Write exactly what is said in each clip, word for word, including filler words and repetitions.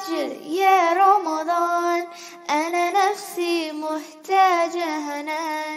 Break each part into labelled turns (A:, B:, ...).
A: عجل يا رمضان أنا نفسي محتاجة هنان.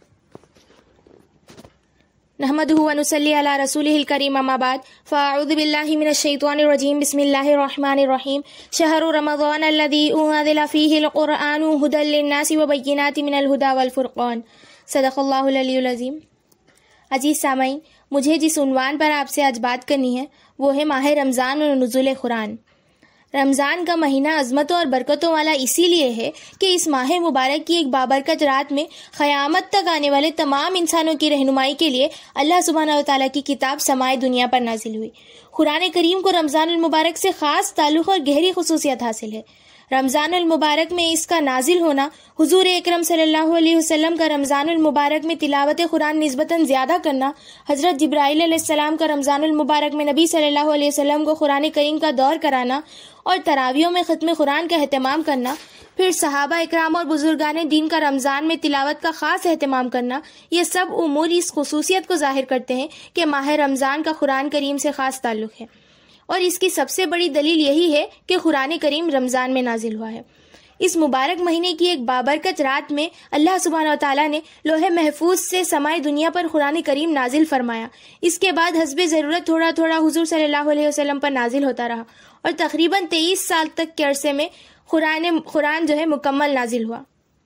B: نحمده ونصلي على رسوله الكريم اما بعد فاعوذ بالله من الشيطان الرجيم بسم الله الرحمن الرحيم شهر رمضان الذي انزل فيه القرآن هدى للناس وبينات من الهدى والفرقان صدق اللہ العلی العظیم. عزیز سامعین، مجھے جس عنوان پر آپ سے آج بات کرنی ہے وہ ہے ماہ رمضان اور نزول قرآن. رمضان کا مہینہ عظمتوں اور برکتوں والا اسی لیے ہے کہ اس ماہ مبارک کی ایک بابرکت رات میں قیامت تک آنے والے تمام انسانوں کی رہنمائی کے لیے اللہ سبحانہ و تعالیٰ کی کتاب سمائے دنیا پر نازل ہوئی. قرآن کریم کو رمضان المبارک سے خاص تعلق اور گہری خصوصیت حاصل ہے. رمضان المبارک میں اس کا نازل ہونا، حضور اکرم صلی اللہ علیہ وسلم کا رمضان المبارک میں تلاوت قرآن نسبتاً زیادہ کرنا، حضرت جبرائیل علیہ السلام کا رمضان المبارک میں نبی صلی اللہ علیہ وسلم کو قرآن کریم کا دور کرانا اور تراویحوں میں ختم قرآن کا اہتمام کرنا، پھر صحابہ اکرام اور بزرگان دین کا رمضان میں تلاوت کا خاص اہتمام کرنا، یہ سب امور اس خصوصیت کو ظاہر کرتے ہیں کہ ماہ رمضان کا قرآن کریم سے خاص تعلق ہے. اور اس کی سب سے بڑی دلیل یہی ہے کہ قرآن کریم رمضان میں نازل ہوا ہے. اس مبارک مہینے کی ایک بابرکت رات میں اللہ سبحانہ و تعالیٰ نے لوح محفوظ سے سمائے دنیا پر قرآن کریم نازل فرمایا. اس کے بعد حسب ضرورت تھوڑا تھوڑا حضور صلی اللہ علیہ وسلم پر نازل ہوتا رہا اور تقریباً تیئیس سال تک کے عرصے میں قرآن قرآن جو ہے مکمل نازل ہوا.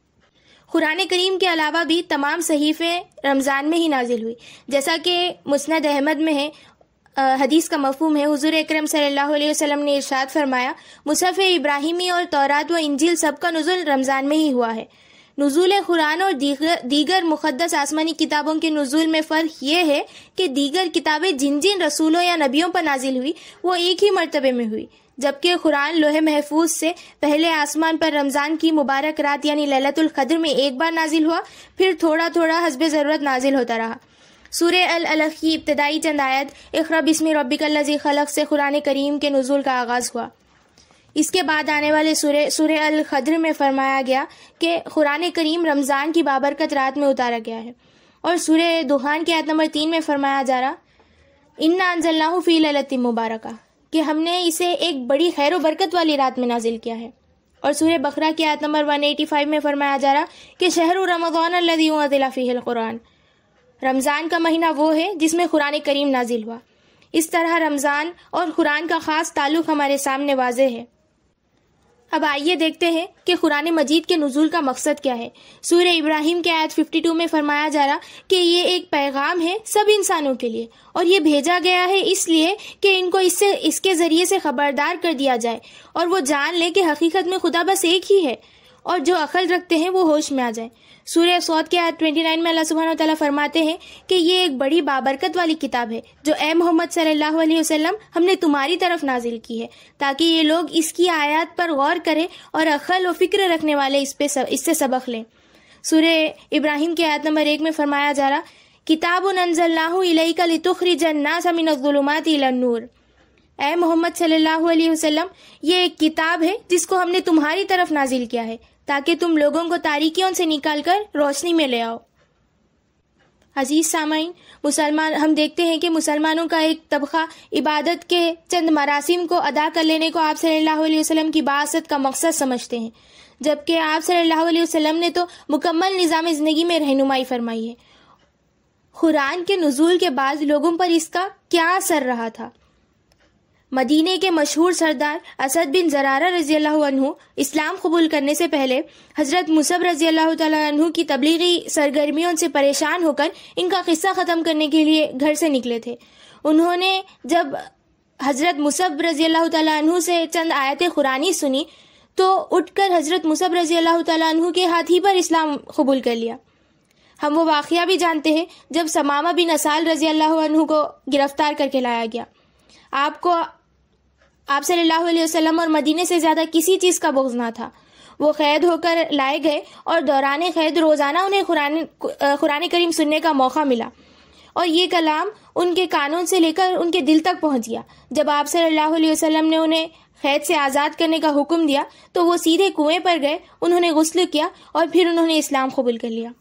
B: قرآن کریم کے علاوہ بھی تمام صحیفے رمضان میں ہی نازل ہوئی، جیسا کہ مسند احمد میں ہے. حدیث کا مفہوم ہے، حضور اکرم صلی اللہ علیہ وسلم نے ارشاد فرمایا، مصحف ابراہیمی اور تورات و انجیل سب کا نزول رمضان میں ہی ہوا ہے. نزول قرآن اور دیگر دیگر مقدس آسمانی کتابوں کے نزول میں فرق یہ ہے کہ دیگر کتابیں جن جن رسولوں یا نبیوں پر نازل ہوئی وہ ایک ہی مرتبے میں ہوئی، جبکہ قرآن لوح محفوظ سے پہلے آسمان پر رمضان کی مبارک رات یعنی لیلۃ القدر میں ایک بار نازل ہوا، پھر تھوڑا تھوڑا حسب ضرورت نازل ہوتا رہا. سورہ العلق کی ابتدائی چند آیت اقرأ بسم ربک الذی خلق سے قرآن کریم کے نزول کا آغاز ہوا. اس کے بعد آنے والے سورہ سورہ القدر میں فرمایا گیا کہ قرآن کریم رمضان کی بابرکت رات میں اتارا گیا ہے. اور سورہ دخان کی آیت نمبر تین میں فرمایا جا رہا انا انزلناہ فی لیلۃ مبارکہ، کہ ہم نے اسے ایک بڑی خیر و برکت والی رات میں نازل کیا ہے. اور سورہ بقرہ کی آیت نمبر ایک سو پچاسی میں فرمایا جا رہا کہ شہر رمضان الذی انزل فیہ القرآن، رمضان کا مہینہ وہ ہے جس میں قرآن کریم نازل ہوا. اس طرح رمضان اور قرآن کا خاص تعلق ہمارے سامنے واضح ہے. اب آئیے دیکھتے ہیں کہ قرآن مجید کے نزول کا مقصد کیا ہے. سورہ ابراہیم کے آیت بائیس میں فرمایا جا رہا کہ یہ ایک پیغام ہے سب انسانوں کے لیے، اور یہ بھیجا گیا ہے اس لیے کہ ان کو اس سے اس کے ذریعے سے خبردار کر دیا جائے اور وہ جان لے کہ حقیقت میں خدا بس ایک ہی ہے، اور جو عقل رکھتے ہیں وہ ہوش میں آ جائیں. سورہ صوت کے آیت انیس میں اللہ سبحانہ و تعالیٰ فرماتے ہیں کہ یہ ایک بڑی بابرکت والی کتاب ہے جو اے محمد صلی اللہ علیہ وسلم ہم نے تمہاری طرف نازل کی ہے تاکہ یہ لوگ اس کی آیات پر غور کریں اور عقل و فکر رکھنے والے اس پہ اس سے سبق لیں. سورہ ابراہیم کے آیت نمبر ایک میں فرمایا جا رہا کتاب انزلناہ الیک لتخرج الناس من الظلمات الی النور، اے محمد صلی اللہ علیہ وسلم یہ ایک کتاب ہے جس کو ہم نے تمہاری طرف نازل کیا ہے تاکہ تم لوگوں کو تاریکیوں سے نکال کر روشنی میں لے آؤ. عزیز سامعین، مسلمان ہم دیکھتے ہیں کہ مسلمانوں کا ایک طبقہ عبادت کے چند مراسم کو ادا کر لینے کو آپ صلی اللہ علیہ وسلم کی بعثت کا مقصد سمجھتے ہیں، جبکہ آپ صلی اللہ علیہ وسلم نے تو مکمل نظام زندگی میں رہنمائی فرمائی ہے. قرآن کے نزول کے بعد لوگوں پر اس کا کیا اثر رہا تھا؟ مدینے کے مشہور سردار اسد بن زرارہ رضی اللہ عنہ اسلام قبول کرنے سے پہلے حضرت مصعب رضی اللہ تعالیٰ عنہ کی تبلیغی سرگرمیوں سے پریشان ہو کر ان کا قصہ ختم کرنے کے لیے گھر سے نکلے تھے. انہوں نے جب حضرت مصعب رضی اللہ تعالیٰ عنہ سے چند آیت قرآنی سنی تو اٹھ کر حضرت مصعب رضی اللہ تعالیٰ عنہ کے ہاتھ ہی پر اسلام قبول کر لیا. ہم وہ واقعہ بھی جانتے ہیں جب ثمامہ بن اسال رضی اللہ عنہ کو گرفتار کر کے لایا گیا. آپ کو آپ صلی اللہ علیہ وسلم اور مدینے سے زیادہ کسی چیز کا بغض نہ تھا. وہ قید ہو کر لائے گئے اور دوران قید روزانہ انہیں قرآن قرآن کریم سننے کا موقع ملا اور یہ کلام ان کے کانوں سے لے کر ان کے دل تک پہنچ گیا. جب آپ صلی اللہ علیہ وسلم نے انہیں قید سے آزاد کرنے کا حکم دیا تو وہ سیدھے کنویں پر گئے، انہوں نے غسل کیا اور پھر انہوں نے اسلام قبول کر لیا.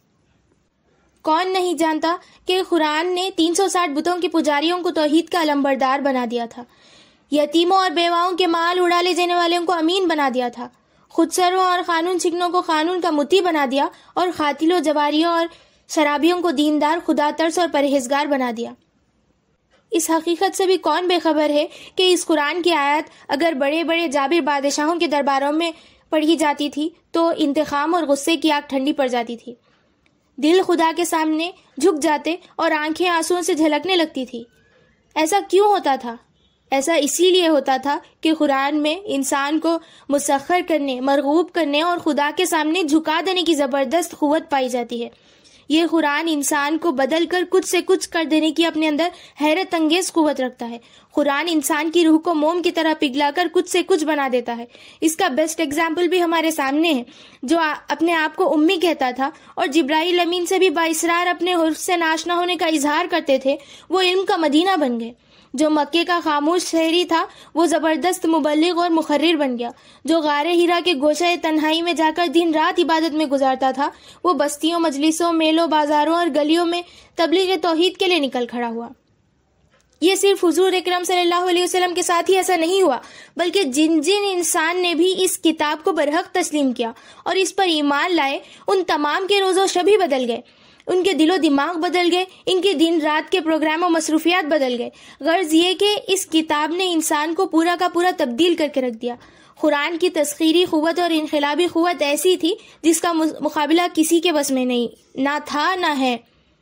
B: کون نہیں جانتا کہ قرآن نے تین سو ساٹھ بتوں کے پجاریوں کو توحید کا علمبردار بنا دیا تھا. یتیموں اور بیواؤں کے مال اڑا گالے دینے والوں کو امین بنا دیا تھا، خودسروں اور قانون سکنوں کو قانون کا مطیع بنا دیا، اور قاتلوں، جواریوں اور شرابیوں کو دیندار، خدا ترس اور پرہیزگار بنا دیا۔ اس حقیقت سے بھی کون بے خبر ہے کہ اس قرآن کی آیت اگر بڑے بڑے جابر بادشاہوں کے درباروں میں پڑھی جاتی تھی تو انتقام اور غصے کی آگ ٹھنڈی پڑ جاتی تھی، دل خدا کے سامنے جھک جاتے اور آنکھیں آنسوؤں سے جھلکنے لگتی تھی۔ ایسا کیوں ہوتا تھا؟ ایسا اسی لیے ہوتا تھا کہ قرآن میں انسان کو مسخر کرنے، مرغوب کرنے اور خدا کے سامنے جھکا دینے کی زبردست قوت پائی جاتی ہے۔ یہ قرآن انسان کو بدل کر کچھ سے کچھ کر دینے کی اپنے اندر حیرت انگیز قوت رکھتا ہے۔ قرآن انسان کی روح کو موم کی طرح پگھلا کر کچھ سے کچھ بنا دیتا ہے۔ اس کا بیسٹ ایگزامپل بھی ہمارے سامنے ہے۔ جو اپنے آپ کو امی کہتا تھا اور جبرائیل امین سے بھی بااصرار اپنے حرف سے ناشنا ہونے کا اظہار کرتے تھے، وہ علم کا مدینہ بن گئے۔ جو مکے کا خاموش شہری تھا وہ زبردست مبلغ اور مقرر بن گیا۔ جو غار ہیرا کے گوشہ تنہائی میں جا کر دن رات عبادت میں گزارتا تھا وہ بستیوں، مجلسوں، میلوں، بازاروں اور گلیوں میں تبلیغ توحید کے لیے نکل کھڑا ہوا۔ یہ صرف حضور اکرم صلی اللہ علیہ وسلم کے ساتھ ہی ایسا نہیں ہوا، بلکہ جن جن انسان نے بھی اس کتاب کو برحق تسلیم کیا اور اس پر ایمان لائے، ان تمام کے روز و شب ہی بدل گئے، ان کے دل و دماغ بدل گئے، ان کے دن رات کے پروگرام و مصروفیات بدل گئے۔ غرض یہ کہ اس کتاب نے انسان کو پورا کا پورا تبدیل کر کے رکھ دیا۔ قرآن کی تسخیری قوت اور انقلابی قوت ایسی تھی جس کا مقابلہ کسی کے بس میں نہیں، نہ تھا نہ ہے۔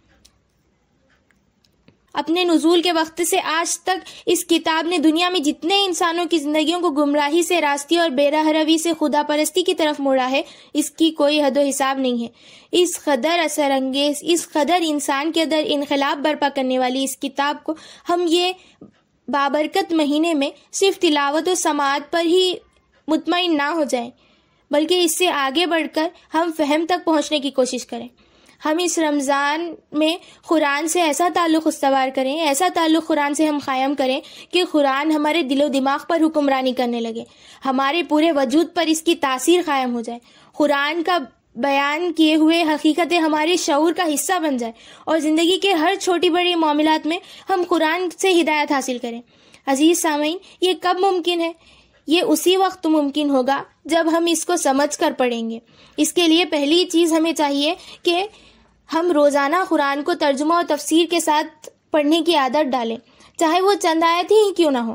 B: اپنے نزول کے وقت سے آج تک اس کتاب نے دنیا میں جتنے انسانوں کی زندگیوں کو گمراہی سے، راستی اور بے راہ روی سے خدا پرستی کی طرف موڑا ہے، اس کی کوئی حد و حساب نہیں ہے۔ اس قدر اثر انگیز، اس قدر انسان کے اندر انقلاب برپا کرنے والی اس کتاب کو ہم یہ بابرکت مہینے میں صرف تلاوت و سماعت پر ہی مطمئن نہ ہو جائیں، بلکہ اس سے آگے بڑھ کر ہم فہم تک پہنچنے کی کوشش کریں۔ ہم اس رمضان میں قرآن سے ایسا تعلق استوار کریں، ایسا تعلق قرآن سے ہم قائم کریں کہ قرآن ہمارے دل و دماغ پر حکمرانی کرنے لگے، ہمارے پورے وجود پر اس کی تاثیر قائم ہو جائے، قرآن کا بیان کیے ہوئے حقیقتیں ہمارے شعور کا حصہ بن جائے، اور زندگی کے ہر چھوٹی بڑی معاملات میں ہم قرآن سے ہدایت حاصل کریں۔ عزیز سامعین، یہ کب ممکن ہے؟ یہ اسی وقت ممکن ہوگا جب ہم اس کو سمجھ کر پڑھیں گے۔ اس کے لیے پہلی چیز ہمیں چاہیے کہ ہم روزانہ قرآن کو ترجمہ اور تفسیر کے ساتھ پڑھنے کی عادت ڈالیں، چاہے وہ چند آیت ہی کیوں نہ ہو۔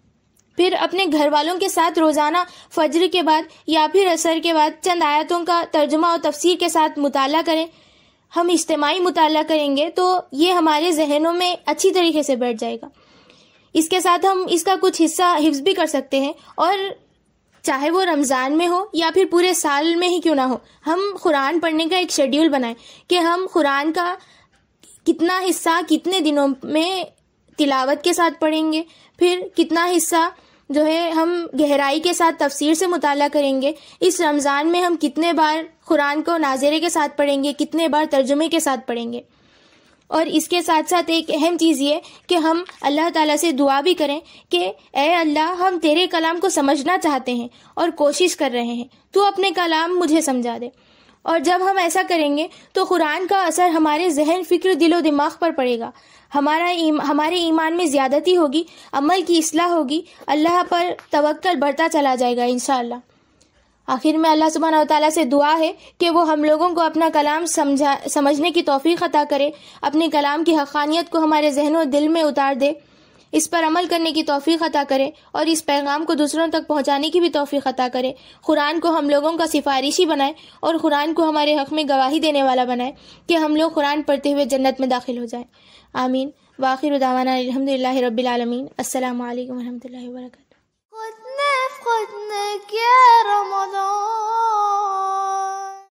B: پھر اپنے گھر والوں کے ساتھ روزانہ فجر کے بعد یا پھر عصر کے بعد چند آیتوں کا ترجمہ اور تفسیر کے ساتھ مطالعہ کریں۔ ہم اجتماعی مطالعہ کریں گے تو یہ ہمارے ذہنوں میں اچھی طریقے سے بیٹھ جائے گا۔ اس کے ساتھ ہم اس کا کچھ حصہ حفظ بھی کر سکتے ہیں، اور چاہے وہ رمضان میں ہو یا پھر پورے سال میں ہی کیوں نہ ہو، ہم قرآن پڑھنے کا ایک شیڈیول بنائیں کہ ہم قرآن کا کتنا حصہ کتنے دنوں میں تلاوت کے ساتھ پڑھیں گے، پھر کتنا حصہ جو ہے ہم گہرائی کے ساتھ تفسیر سے مطالعہ کریں گے۔ اس رمضان میں ہم کتنے بار قرآن کو ناظرے کے ساتھ پڑھیں گے، کتنے بار ترجمے کے ساتھ پڑھیں گے۔ اور اس کے ساتھ ساتھ ایک اہم چیز یہ کہ ہم اللہ تعالیٰ سے دعا بھی کریں کہ اے اللہ، ہم تیرے کلام کو سمجھنا چاہتے ہیں اور کوشش کر رہے ہیں، تو اپنے کلام مجھے سمجھا دے۔ اور جب ہم ایسا کریں گے تو قرآن کا اثر ہمارے ذہن، فکر، دل و دماغ پر پڑے گا، ہمارا ایم ہمارے ایمان میں زیادتی ہوگی، عمل کی اصلاح ہوگی، اللہ پر توکل بڑھتا چلا جائے گا انشاءاللہ۔ آخر میں اللہ سبحانہ و تعالیٰ سے دعا ہے کہ وہ ہم لوگوں کو اپنا کلام سمجھا سمجھنے کی توفیق عطا کرے، اپنے کلام کی حقانیت کو ہمارے ذہن و دل میں اتار دے، اس پر عمل کرنے کی توفیق عطا کرے، اور اس پیغام کو دوسروں تک پہنچانے کی بھی توفیق عطا کرے۔ قرآن کو ہم لوگوں کا سفارشی بنائے اور قرآن کو ہمارے حق میں گواہی دینے والا بنائے کہ ہم لوگ قرآن پڑھتے ہوئے جنت میں داخل ہو جائیں۔ آمین۔ وآخر دعوانا الحمدللہ رب العالمین۔ السلام علیکم ورحمۃ اللہ وبرکاتہ۔
A: خود نے خود نے کیا